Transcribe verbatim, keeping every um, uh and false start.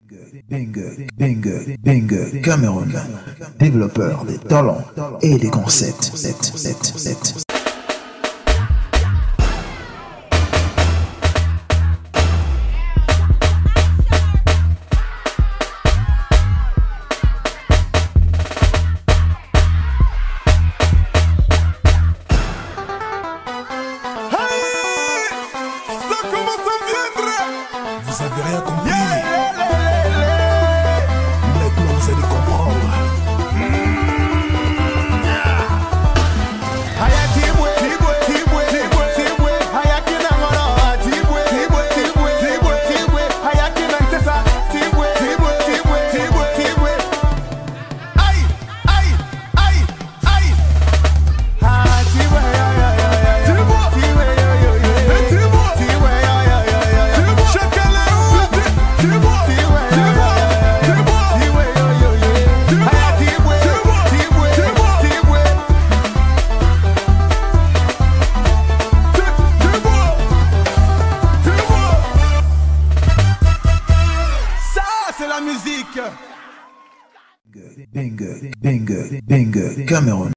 Bingue, Bingue, Bingue, Cameroun, développeur des talents et des concepts. sept, sept, sept. Vous avez rien compris. Maintenant vous allez comprendre. Bingue, Bingue, Bingue, Cameroun.